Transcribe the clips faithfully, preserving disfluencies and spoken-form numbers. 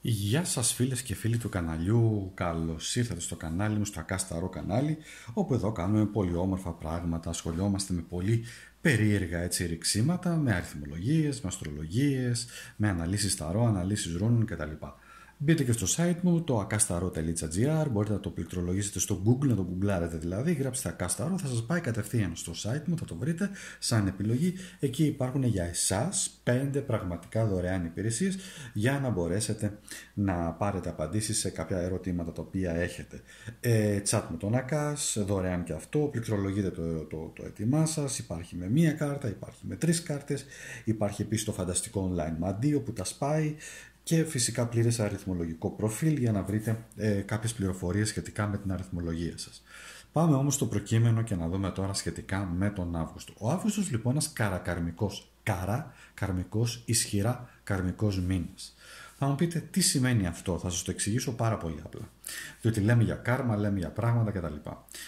Γεια σας φίλες και φίλοι του καναλιού, καλώς ήρθατε στο κανάλι μου, στο Ακάσταρο κανάλι, όπου εδώ κάνουμε πολύ όμορφα πράγματα, ασχολιόμαστε με πολύ περίεργα έτσι ρηξίματα, με αριθμολογίες, με αστρολογίες, με αναλύσεις ταρό, αναλύσεις ρунων κτλ. Μπείτε και στο site μου, το ακάσταρο τελεία gr, μπορείτε να το πληκτρολογήσετε στο Google, να το γκουγκλάρετε δηλαδή, γράψτε Ακάσταρο, θα σας πάει κατευθείαν στο site μου, θα το βρείτε σαν επιλογή. Εκεί υπάρχουν για εσάς πέντε πραγματικά δωρεάν υπηρεσίες για να μπορέσετε να πάρετε απαντήσεις σε κάποια ερωτήματα τα οποία έχετε. Ε, chat με τον Ακάς, δωρεάν και αυτό, πληκτρολογείτε το, το, το έτοιμά σας, υπάρχει με μία κάρτα, υπάρχει με τρεις κάρτες, υπάρχει επίσης το φανταστικό online μαντίο που τα σπάει, και φυσικά πλήρες αριθμολογικό προφίλ για να βρείτε ε, κάποιες πληροφορίες σχετικά με την αριθμολογία σας. Πάμε όμως στο προκείμενο και να δούμε τώρα σχετικά με τον Αύγουστο. Ο Αύγουστος λοιπόν είναι ένας καρακαρμικός, καρά, καρμικός, ισχυρά καρμικός μήνας. Θα μου πείτε τι σημαίνει αυτό, θα σας το εξηγήσω πάρα πολύ απλά. Διότι λέμε για κάρμα, λέμε για πράγματα κτλ.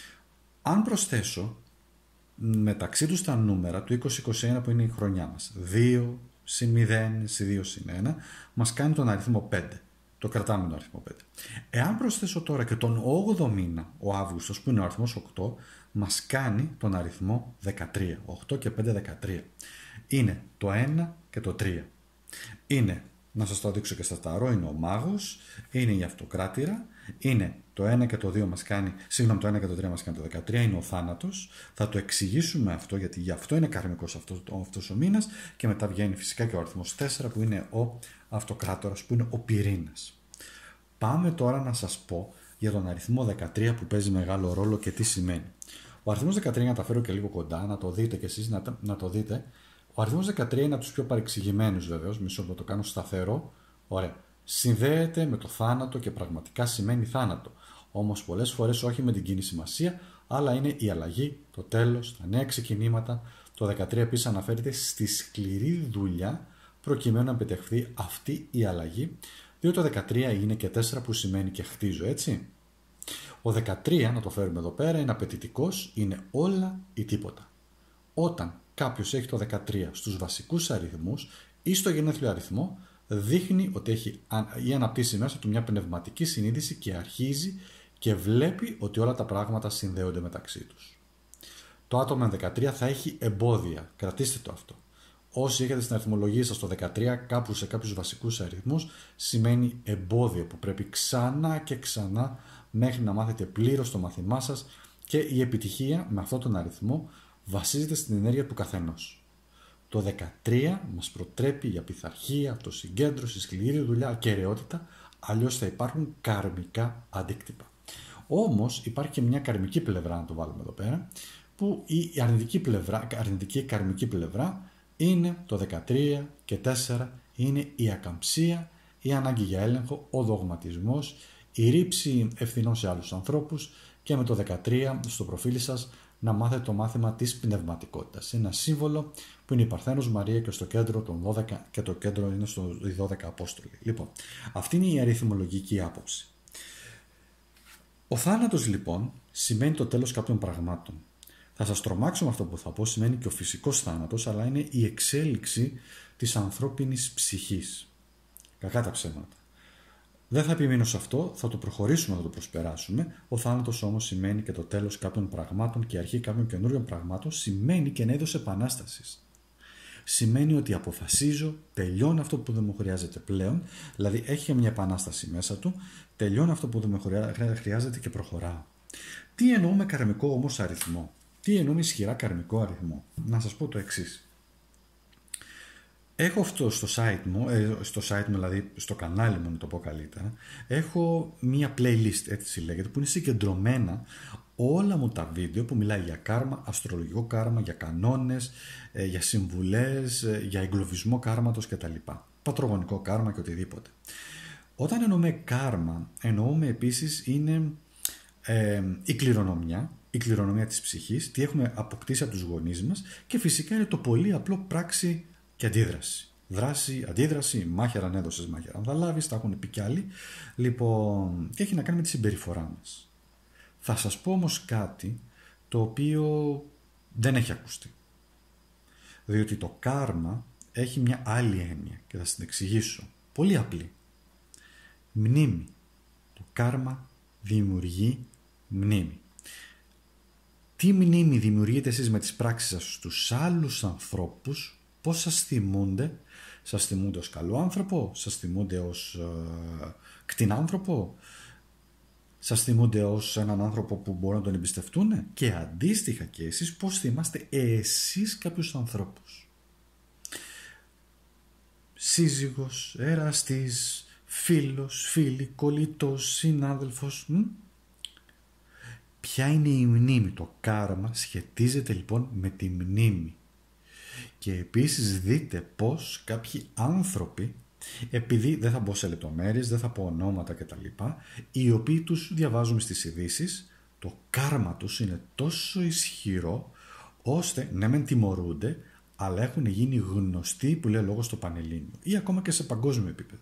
Αν προσθέσω μεταξύ τους τα νούμερα του είκοσι είκοσι ένα που είναι η χρονιά μας, δύο, συν μηδέν, συν δύο, συν ένα, μας κάνει τον αριθμό πέντε. Το κρατάμε τον αριθμό πέντε. Εάν προσθέσω τώρα και τον όγδοο μήνα, ο Αύγουστος, που είναι ο αριθμός οκτώ, μας κάνει τον αριθμό δεκατρία. οκτώ και πέντε, δεκατρία. Είναι το ένα και το τρία. Είναι, να σας το δείξω και στα ταρό, είναι ο μάγος, είναι η αυτοκράτηρα, είναι το ένα και το δύο μας κάνει, συγγνώμη, το ένα και το τρία μας κάνει το δεκατρία, είναι ο θάνατος. Θα το εξηγήσουμε αυτό, γιατί γι' αυτό είναι καρμικός αυτός, αυτός ο μήνας, και μετά βγαίνει φυσικά και ο αριθμός τέσσερα που είναι ο αυτοκράτορας, που είναι ο πυρήνας. Πάμε τώρα να σας πω για τον αριθμό δεκατρία που παίζει μεγάλο ρόλο και τι σημαίνει. Ο αριθμός δεκατρία, να τα φέρω και λίγο κοντά, να το δείτε κι εσείς, να, να το δείτε. Ο αριθμός δεκατρία είναι από τους πιο παρεξηγημένους βεβαίως, μισό που το κάνω σταθερό. Ωραία. Συνδέεται με το θάνατο και πραγματικά σημαίνει θάνατο. Όμως πολλές φορές όχι με την κοινή σημασία, αλλά είναι η αλλαγή, το τέλος, τα νέα ξεκινήματα. Το δεκατρία επίσης αναφέρεται στη σκληρή δουλειά προκειμένου να επιτευχθεί αυτή η αλλαγή, διότι το δεκατρία είναι και τέσσερα που σημαίνει και χτίζω, έτσι. Ο δεκατρία, να το φέρουμε εδώ πέρα, είναι απαιτητικός, είναι όλα ή τίποτα. Όταν κάποιος έχει το δεκατρία στους βασικούς αριθμούς ή στο γενέθλιο αριθμό, δείχνει ότι έχει ή αναπτύσσει μέσα του μια πνευματική συνείδηση και αρχίζει και βλέπει ότι όλα τα πράγματα συνδέονται μεταξύ τους. Το άτομο με δεκατρία θα έχει εμπόδια, κρατήστε το αυτό. Όσοι έχετε στην αριθμολογία σας το δεκατρία κάπου σε κάποιους βασικούς αριθμούς, σημαίνει εμπόδιο που πρέπει ξανά και ξανά μέχρι να μάθετε πλήρως το μάθημά σας, και η επιτυχία με αυτόν τον αριθμό βασίζεται στην ενέργεια του καθενός. Το δεκατρία μας προτρέπει για πειθαρχία, αυτοσυγκέντρωση, σκληρή δουλειά, ακεραιότητα, αλλιώς θα υπάρχουν καρμικά αντίκτυπα. Όμως υπάρχει και μια καρμική πλευρά, να το βάλουμε εδώ πέρα, που η αρνητική πλευρά, αρνητική καρμική πλευρά είναι το δεκατρία και τέσσερα, είναι η ακαμψία, η ανάγκη για έλεγχο, ο δογματισμός, η ρήψη ευθυνών σε άλλους ανθρώπους, και με το δεκατρία στο προφίλ σας να μάθετε το μάθημα της πνευματικότητας. Ένα σύμβολο που είναι η Παρθένος Μαρία και στο κέντρο των δώδεκα, και το κέντρο είναι στο δώδεκα Απόστολοι. Λοιπόν, αυτή είναι η αριθμολογική άποψη. Ο θάνατος λοιπόν σημαίνει το τέλος κάποιων πραγμάτων. Θα σας τρομάξω με αυτό που θα πω, σημαίνει και ο φυσικός θάνατος, αλλά είναι η εξέλιξη της ανθρώπινης ψυχής. Κακά τα ψέματα. Δεν θα επιμείνω σε αυτό, θα το προχωρήσουμε, θα το προσπεράσουμε. Ο θάνατος όμως σημαίνει και το τέλος κάποιων πραγμάτων και η αρχή κάποιων καινούριων πραγμάτων, σημαίνει και ένα είδος επανάστασης. Σημαίνει ότι αποφασίζω, τελειώνω αυτό που δεν μου χρειάζεται πλέον, δηλαδή έχει μια επανάσταση μέσα του, τελειώνω αυτό που δεν μου χρειάζεται και προχωράω. Τι εννοούμε καρμικό όμως αριθμό, τι εννοούμε ισχυρά καρμικό αριθμό? Να σας πω το εξής. Έχω αυτό στο site μου, ε, στο site μου δηλαδή στο κανάλι μου να το πω καλύτερα, έχω μία playlist, έτσι λέγεται, που είναι συγκεντρωμένα όλα μου τα βίντεο που μιλάει για κάρμα, αστρολογικό κάρμα, για κανόνες, ε, για συμβουλές, ε, για εγκλωβισμό κάρματος κτλ. Πατρογονικό κάρμα και οτιδήποτε. Όταν εννοούμε κάρμα, εννοούμε επίσης είναι ε, η κληρονομιά, η κληρονομιά της ψυχής, τι έχουμε αποκτήσει από τους γονείς μας, και φυσικά είναι το πολύ απλό πράξη και αντίδραση. Δράση, αντίδραση, μάχαιρα αν έδωσες, μάχαιρα αν θα λάβεις, τα έχουν πει κι άλλοι. Λοιπόν, και έχει να κάνει με τη συμπεριφορά μας. Θα σας πω όμως κάτι το οποίο δεν έχει ακουστεί. Διότι το κάρμα έχει μια άλλη έννοια και θα σας την εξηγήσω. Πολύ απλή. Μνήμη. Το κάρμα δημιουργεί μνήμη. Τι μνήμη δημιουργείτε εσείς με τις πράξεις σας στους άλλους ανθρώπους? Πώς σας θυμούνται? Σας θυμούνται ως καλό άνθρωπο? Σας θυμούνται ως ε, κτηνάνθρωπο? Σας θυμούνται ως έναν άνθρωπο που μπορούν να τον εμπιστευτούν? Και αντίστοιχα και εσείς πώς θυμάστε εσείς κάποιους ανθρώπους? Σύζυγος, εραστής, φίλος, φίλη, κολλητός, συνάδελφος. Μ? Ποια είναι η μνήμη? Το κάρμα σχετίζεται λοιπόν με τη μνήμη. Και επίσης δείτε πως κάποιοι άνθρωποι, επειδή δεν θα μπω σε λεπτομέρειες, δεν θα πω ονόματα κτλ, οι οποίοι τους διαβάζουμε στις ειδήσεις, το κάρμα τους είναι τόσο ισχυρό ώστε ναι μεν τιμωρούνται, αλλά έχουν γίνει γνωστοί, που λέει λόγο, στο Πανελλήνιο ή ακόμα και σε παγκόσμιο επίπεδο.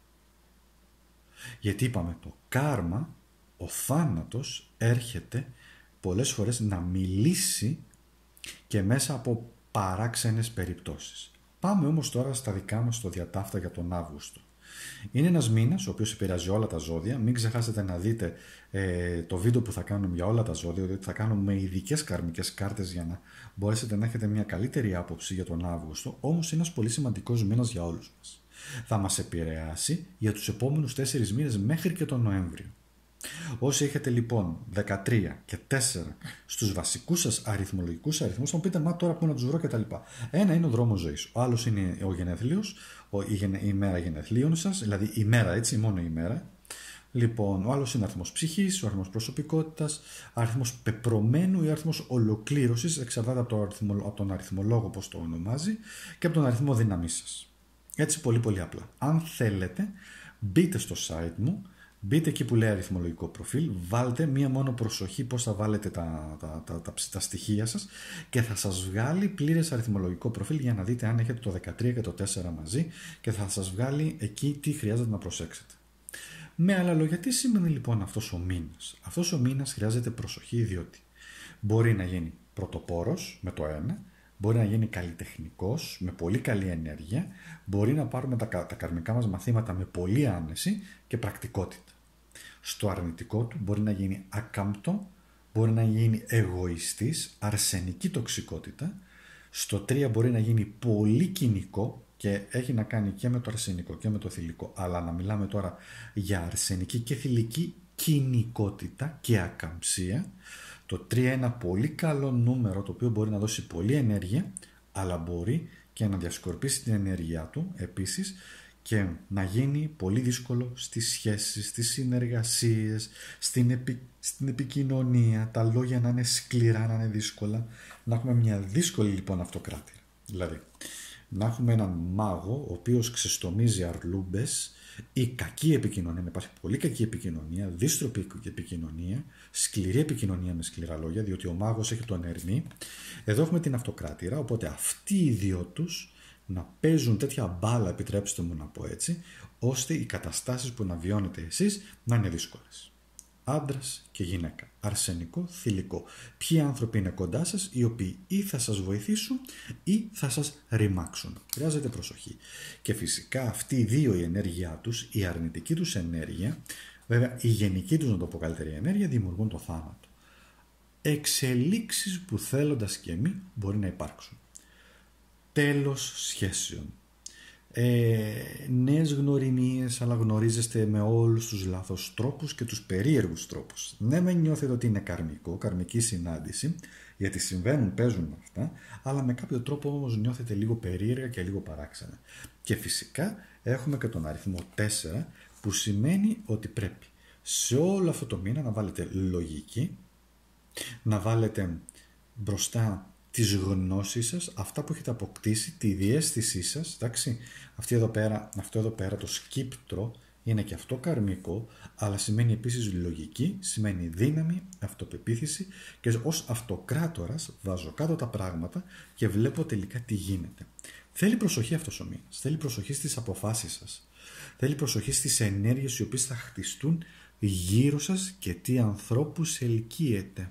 Γιατί είπαμε, το κάρμα, ο θάνατος έρχεται πολλές φορές να μιλήσει και μέσα από παράξενες περιπτώσεις. Πάμε όμως τώρα στα δικά μας το διατάφτα για τον Αύγουστο. Είναι ένας μήνας ο οποίος επηρεάζει όλα τα ζώδια. Μην ξεχάσετε να δείτε ε, το βίντεο που θα κάνουμε για όλα τα ζώδια, διότι θα κάνουμε ειδικές καρμικές κάρτες για να μπορέσετε να έχετε μια καλύτερη άποψη για τον Αύγουστο. Όμως είναι ένας πολύ σημαντικός μήνας για όλους μας. Θα μας επηρεάσει για τους επόμενους τέσσερις μήνες μέχρι και τον Νοέμβριο. Όσοι έχετε λοιπόν δεκατρία και τέσσερα στους βασικούς σας αριθμολογικούς αριθμούς, θα μου πείτε, μα τώρα πού να τους βρω κτλ. Ένα είναι ο δρόμος ζωής, ο άλλος είναι ο γενέθλιος, η, η ημέρα γενεθλίων σας, δηλαδή η μέρα, έτσι, μόνο η μέρα. Λοιπόν, ο άλλος είναι αριθμός ψυχής, ο αριθμός προσωπικότητας, αριθμός πεπρωμένου ή αριθμός ολοκλήρωσης, εξαρτάται από, το αριθμο, από τον αριθμολόγο, όπως το ονομάζει, και από τον αριθμό δύναμής σας. Έτσι, πολύ πολύ απλά. Αν θέλετε, μπείτε στο site μου, μπείτε εκεί που λέει αριθμολογικό προφίλ, βάλτε μία μόνο προσοχή πώς θα βάλετε τα, τα, τα, τα, τα στοιχεία σας και θα σας βγάλει πλήρες αριθμολογικό προφίλ για να δείτε αν έχετε το δεκατρία και το τέσσερα μαζί και θα σας βγάλει εκεί τι χρειάζεται να προσέξετε. Με άλλα λόγια, τι σημαίνει λοιπόν αυτός ο μήνας? Αυτός ο μήνας χρειάζεται προσοχή, διότι μπορεί να γίνει πρωτοπόρος με το ένα, μπορεί να γίνει καλλιτεχνικός με πολύ καλή ενέργεια, μπορεί να πάρουμε τα, τα καρμικά μας μαθήματα με πολλή άνεση και πρακτικότητα. Στο αρνητικό του μπορεί να γίνει ακάμπτο, μπορεί να γίνει εγωιστής, αρσενική τοξικότητα. Στο τρία μπορεί να γίνει πολύ κοινικό και έχει να κάνει και με το αρσενικό και με το θηλυκό, αλλά να μιλάμε τώρα για αρσενική και θηλυκή κοινικότητα και ακαμψία. Το τρία είναι ένα πολύ καλό νούμερο το οποίο μπορεί να δώσει πολλή ενέργεια, αλλά μπορεί και να διασκορπίσει την ενέργειά του επίσης και να γίνει πολύ δύσκολο στις σχέσεις, στις συνεργασίες, στην, επι... στην επικοινωνία, τα λόγια να είναι σκληρά, να είναι δύσκολα, να έχουμε μια δύσκολη λοιπόν αυτοκράτηρα. Δηλαδή, να έχουμε έναν μάγο ο οποίος ξεστομίζει αρλούμπες ή κακή επικοινωνία, να υπάρχει πολύ κακή επικοινωνία, δύστροπη επικοινωνία, σκληρή επικοινωνία με σκληρά λόγια, διότι ο μάγος έχει τον ερμή. Εδώ έχουμε την αυτοκράτηρα, οπότε αυτοί οι δύο τους να παίζουν τέτοια μπάλα, επιτρέψτε μου να πω έτσι, ώστε οι καταστάσεις που να βιώνετε εσείς να είναι δύσκολες. Άντρας και γυναίκα, αρσενικό, θηλυκό. Ποιοι άνθρωποι είναι κοντά σας, οι οποίοι ή θα σας βοηθήσουν ή θα σας ρημάξουν. Χρειάζεται προσοχή. Και φυσικά αυτοί οι δύο, η ενέργειά τους, η αρνητική τους ενέργεια, βέβαια η γενική τους, να το πω καλύτερη ενέργεια, δημιουργούν το θάνατο. Εξελίξεις που θέλοντας και μη μπορεί να υπάρξουν. Τέλος σχέσεων. Ε, νέες γνωριμίες, αλλά γνωρίζεστε με όλους τους λάθος τρόπους και τους περίεργους τρόπους. Ναι, με νιώθετε ότι είναι καρμικό, καρμική συνάντηση, γιατί συμβαίνουν, παίζουν αυτά, αλλά με κάποιο τρόπο όμως νιώθετε λίγο περίεργα και λίγο παράξενα. Και φυσικά έχουμε και τον αριθμό τέσσερα, που σημαίνει ότι πρέπει σε όλο αυτό το μήνα να βάλετε λογική, να βάλετε μπροστά τις γνώσεις σας, αυτά που έχετε αποκτήσει, τη διαίσθησή σας, εντάξει. Αυτή εδώ πέρα, αυτό εδώ πέρα το σκύπτρο είναι και αυτό καρμικό, αλλά σημαίνει επίσης λογική, σημαίνει δύναμη, αυτοπεποίθηση και ως αυτοκράτορας βάζω κάτω τα πράγματα και βλέπω τελικά τι γίνεται. Θέλει προσοχή αυτός ο μήνας, θέλει προσοχή στις αποφάσεις σας, θέλει προσοχή στις ενέργειες οι οποίες θα χτιστούν γύρω σας και τι ανθρώπους ελκύετε.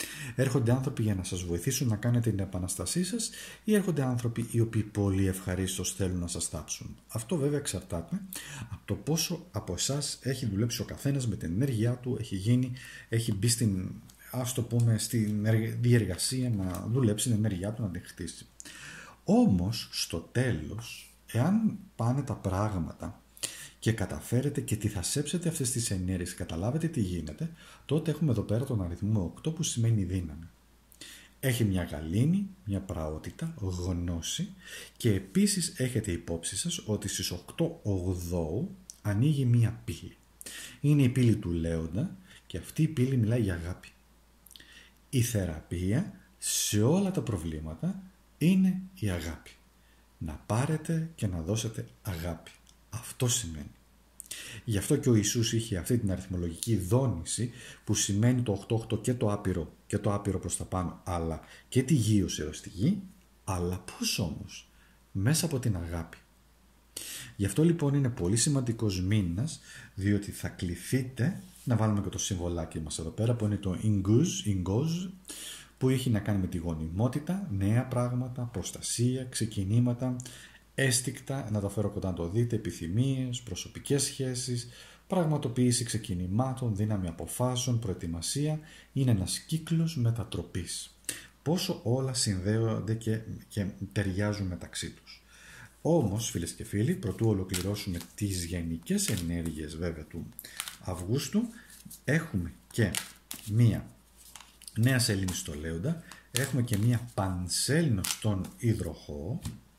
Έρχονται άνθρωποι για να σας βοηθήσουν να κάνετε την επαναστασή σας ή έρχονται άνθρωποι οι οποίοι πολύ ευχαρίστως θέλουν να σας τάψουν. Αυτό βέβαια εξαρτάται από το πόσο από εσάς έχει δουλέψει ο καθένας με την ενέργειά του, έχει γίνει, έχει μπει στην, ας το πούμε, στην διεργασία να δουλέψει την ενέργειά του, να την χτίσει. Όμως στο τέλος, εάν πάνε τα πράγματα και καταφέρετε και τι θα σέψετε αυτές τις ενέργειες, καταλάβετε τι γίνεται, τότε έχουμε εδώ πέρα τον αριθμό οκτώ που σημαίνει δύναμη. Έχει μια γαλήνη, μια πραότητα, γνώση και επίσης έχετε υπόψη σας ότι στις οκτώ ογδόου ανοίγει μια πύλη. Είναι η πύλη του Λέοντα και αυτή η πύλη μιλάει για αγάπη. Η θεραπεία σε όλα τα προβλήματα είναι η αγάπη. Να πάρετε και να δώσετε αγάπη. Αυτό σημαίνει. Γι' αυτό και ο Ιησούς είχε αυτή την αριθμολογική δόνηση που σημαίνει το οκτώ οκτώ και το άπειρο και το άπειρο προς τα πάνω, αλλά και τη γείωση εδώ στη γη, αλλά πώς όμως? Μέσα από την αγάπη. Γι' αυτό λοιπόν είναι πολύ σημαντικός μήνας, διότι θα κληθείτε να βάλουμε και το συμβολάκι μας εδώ πέρα που είναι το Inguz, Inguz, που έχει να κάνει με τη γονιμότητα, νέα πράγματα, προστασία, ξεκινήματα, αίσθηκτα, να το φέρω κοντά να το δείτε, επιθυμίες, προσωπικές σχέσεις, πραγματοποίηση ξεκινημάτων, δύναμη αποφάσεων, προετοιμασία, είναι ένας κύκλος μετατροπής. Πόσο όλα συνδέονται και, και ταιριάζουν μεταξύ τους. Όμως, φίλες και φίλοι, προτού ολοκληρώσουμε τις γενικές ενέργειες βέβαια του Αυγούστου, έχουμε και μία νέα σελήνη στο Λέοντα, έχουμε και μία πανσέλινο στον Υδροχόο,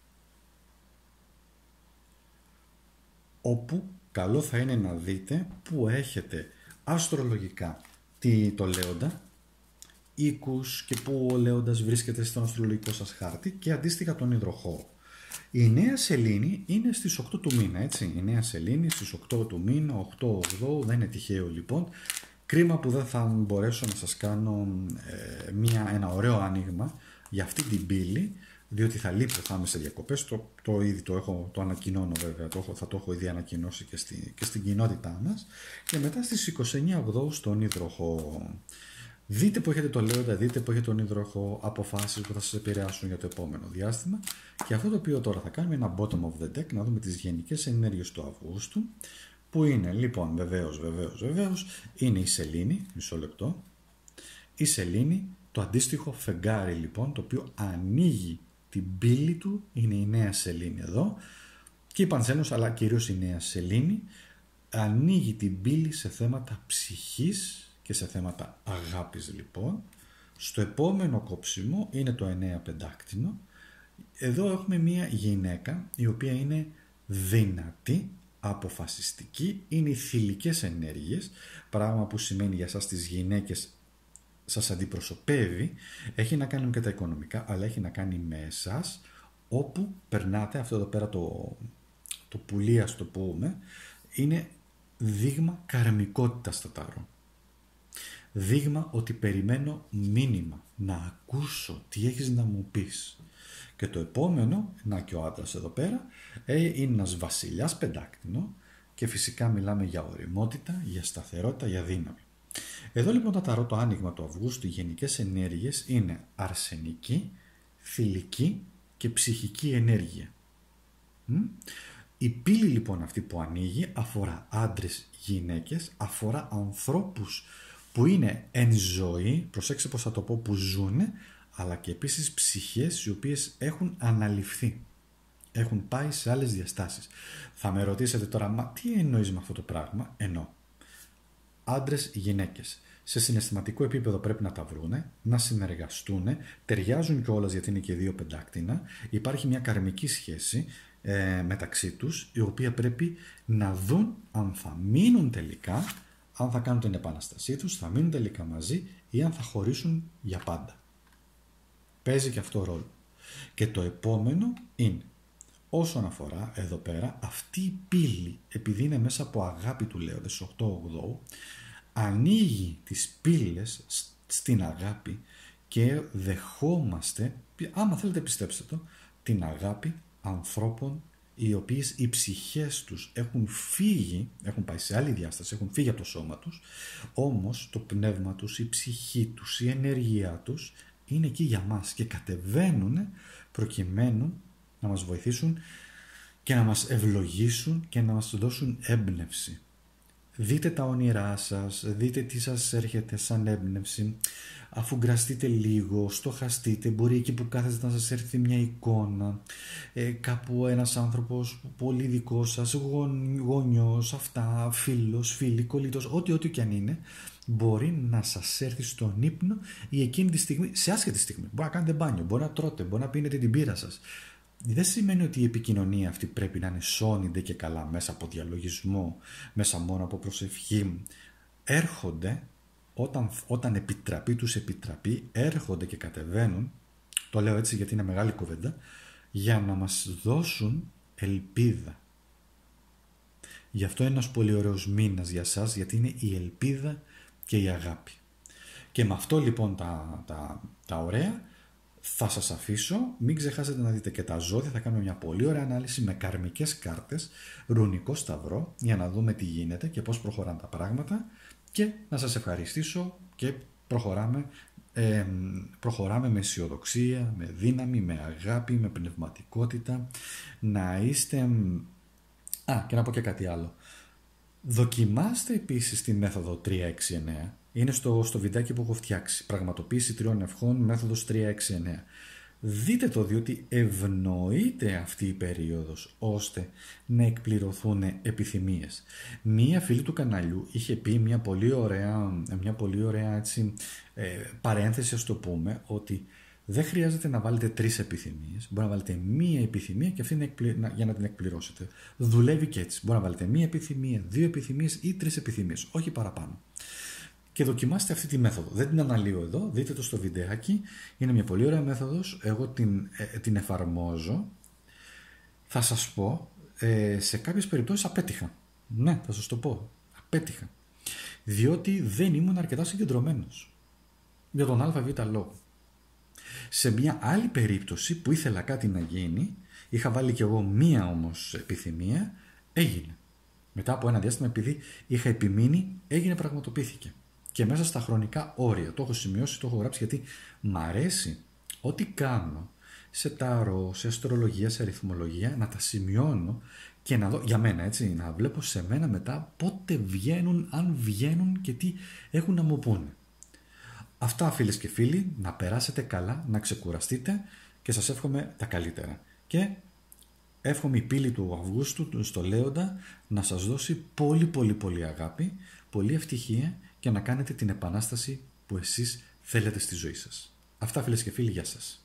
όπου καλό θα είναι να δείτε που έχετε αστρολογικά το Λέοντα, οίκους και που ο Λέοντας βρίσκεται στον αστρολογικό σας χάρτη και αντίστοιχα τον Υδροχόο. Η νέα σελήνη είναι στις οκτώ του μήνα, έτσι. Η νέα σελήνη στις οκτώ του μήνα, οκτώ ογδόου, δεν είναι τυχαίο λοιπόν. Κρίμα που δεν θα μπορέσω να σας κάνω ε, μια, ένα ωραίο άνοιγμα για αυτή την πύλη, διότι θα λείπω, θα είμαι σε διακοπές, το, το ήδη το, έχω, το ανακοινώνω βέβαια, το έχω, θα το έχω ήδη ανακοινώσει και, στη, και στην κοινότητά μας. Και μετά στις είκοσι εννέα ογδόου στον Υδροχόο. Δείτε που έχετε το Λέοντα, δείτε που έχετε τον Υδροχόο, αποφάσεις που θα σας επηρεάσουν για το επόμενο διάστημα. Και αυτό το οποίο τώρα θα κάνουμε είναι ένα bottom of the deck, να δούμε τις γενικές ενέργειες του Αυγούστου, που είναι λοιπόν βεβαίως, βεβαίως, βεβαίως, είναι η σελήνη, μισό λεπτό, η σελήνη, το αντίστοιχο φεγγάρι λοιπόν, το οποίο ανοίγει την πύλη του, είναι η νέα σελήνη εδώ, και η πανσέλινος, αλλά κυρίως η νέα σελήνη, ανοίγει την πύλη σε θέματα ψυχής και σε θέματα αγάπης λοιπόν. Στο επόμενο κόψιμο είναι το εννέα πεντάκτηνο. Εδώ έχουμε μία γυναίκα η οποία είναι δυνατή, αποφασιστική, είναι οι θηλυκές ενέργειες, πράγμα που σημαίνει για σας τις γυναίκες σας αντιπροσωπεύει, έχει να κάνει και τα οικονομικά, αλλά έχει να κάνει με εσάς, όπου περνάτε αυτό εδώ πέρα το, το πουλί, ας το πούμε, είναι δείγμα καρμικότητας στο τάρο. Δείγμα ότι περιμένω μήνυμα, να ακούσω τι έχεις να μου πεις. Και το επόμενο, να και ο άντρας εδώ πέρα, είναι ένας βασιλιάς πεντάκτηνο και φυσικά μιλάμε για ωριμότητα, για σταθερότητα, για δύναμη. Εδώ λοιπόν το ταρό, το άνοιγμα του Αυγούστου, οι γενικές ενέργειες είναι αρσενική, θηλυκή και ψυχική ενέργεια. Η πύλη λοιπόν αυτή που ανοίγει αφορά άντρες, γυναίκες, αφορά ανθρώπους που είναι εν ζωή, προσέξτε πως θα το πω, που ζουνε, αλλά και επίσης ψυχές οι οποίες έχουν αναλυφθεί, έχουν πάει σε άλλες διαστάσεις. Θα με ρωτήσετε τώρα, μα τι εννοείς με αυτό το πράγμα? Εννοώ άντρες, γυναίκες. Σε συναισθηματικό επίπεδο πρέπει να τα βρούνε, να συνεργαστούν, ταιριάζουν κιόλας γιατί είναι και δύο πεντάκτηνα. Υπάρχει μια καρμική σχέση ε, μεταξύ τους, η οποία πρέπει να δουν αν θα μείνουν τελικά, αν θα κάνουν την επαναστασή τους, θα μείνουν τελικά μαζί ή αν θα χωρίσουν για πάντα. Παίζει και αυτό ρόλο. Και το επόμενο είναι, όσον αφορά εδώ πέρα, αυτή η πύλη, επειδή είναι μέσα από αγάπη του Λέοντα, στις οκτώ ογδόου, ανοίγει τις πύλες στην αγάπη και δεχόμαστε, άμα θέλετε πιστέψτε το, την αγάπη ανθρώπων οι οποίες οι ψυχές τους έχουν φύγει, έχουν πάει σε άλλη διάσταση, έχουν φύγει από το σώμα τους, όμως το πνεύμα τους, η ψυχή τους, η ενέργειά τους είναι εκεί για μας και κατεβαίνουν προκειμένου να μας βοηθήσουν και να μας ευλογήσουν και να μας δώσουν έμπνευση. Δείτε τα όνειρά σας, δείτε τι σας έρχεται σαν έμπνευση, αφουγκραστείτε λίγο, στοχαστείτε, μπορεί εκεί που κάθεστε να σας έρθει μια εικόνα, ε, κάπου ένας άνθρωπος πολύ δικό σας, γον, γονιός, αυτά, φίλος, φίλη, κολλήτος, ό,τι ό,τι και αν είναι, μπορεί να σας έρθει στον ύπνο ή εκείνη τη στιγμή, σε άσχετη στιγμή. Μπορεί να κάνετε μπάνιο, μπορεί να τρώτε, μπορεί να πίνετε την πύρα σας. Δεν σημαίνει ότι η επικοινωνία αυτή πρέπει να είναι σώνιντε και καλά μέσα από διαλογισμό, μέσα μόνο από προσευχή. Έρχονται, όταν, όταν επιτραπεί τους επιτραπεί, έρχονται και κατεβαίνουν, το λέω έτσι γιατί είναι μεγάλη κουβέντα, για να μας δώσουν ελπίδα. Γι' αυτό είναι ένας πολύ ωραίος μήνας για σας, γιατί είναι η ελπίδα και η αγάπη. Και με αυτό λοιπόν τα, τα, τα ωραία, θα σας αφήσω, μην ξεχάσετε να δείτε και τα ζώδια, θα κάνουμε μια πολύ ωραία ανάλυση με καρμικές κάρτες, ρουνικό σταυρό, για να δούμε τι γίνεται και πώς προχωράνε τα πράγματα και να σας ευχαριστήσω και προχωράμε, ε, προχωράμε με αισιοδοξία, με δύναμη, με αγάπη, με πνευματικότητα, να είστε... Α, και να πω και κάτι άλλο. Δοκιμάστε επίσης τη μέθοδο τρία έξι εννέα. Είναι στο, στο βιντεάκι που έχω φτιάξει. Πραγματοποίηση τριών ευχών, μέθοδος τρία έξι εννέα. Δείτε το, διότι ευνοείται αυτή η περίοδος ώστε να εκπληρωθούν επιθυμίες. Μία φίλη του καναλιού είχε πει μια πολύ ωραία, μια πολύ ωραία έτσι, ε, παρένθεση, ας το πούμε, ότι δεν χρειάζεται να βάλετε τρεις επιθυμίες. Μπορεί να βάλετε μία επιθυμία και αυτή να εκπλη... να... για να την εκπληρώσετε. Δουλεύει και έτσι. Μπορεί να βάλετε μία επιθυμία, δύο επιθυμίες ή τρεις επιθυμίες, όχι παραπάνω. Και δοκιμάστε αυτή τη μέθοδο. Δεν την αναλύω εδώ, δείτε το στο βιντεάκι. Είναι μια πολύ ωραία μέθοδος. Εγώ την, ε, την εφαρμόζω. Θα σας πω, ε, σε κάποιες περιπτώσεις απέτυχα. Ναι, θα σας το πω. Απέτυχα. Διότι δεν ήμουν αρκετά συγκεντρωμένος. Για τον ΑΒ λόγο. Σε μια άλλη περίπτωση που ήθελα κάτι να γίνει, είχα βάλει κι εγώ μία όμως επιθυμία, έγινε. Μετά από ένα διάστημα, επειδή είχα επιμείνει, έγινε, πραγματοποιήθηκε. Και μέσα στα χρονικά όρια. Το έχω σημειώσει, το έχω γράψει, γιατί μ' αρέσει ό,τι κάνω σε ταρό, σε αστρολογία, σε αριθμολογία, να τα σημειώνω και να δω, για μένα έτσι, να βλέπω σε μένα μετά πότε βγαίνουν, αν βγαίνουν και τι έχουν να μου πούνε. Αυτά, φίλες και φίλοι, να περάσετε καλά, να ξεκουραστείτε και σας εύχομαι τα καλύτερα. Και εύχομαι η πύλη του Αυγούστου στο Λέοντα να σας δώσει πολύ πολύ πολύ αγάπη, πολύ ευτυχία και να κάνετε την επανάσταση που εσείς θέλετε στη ζωή σας. Αυτά, φίλες και φίλοι, γεια σας.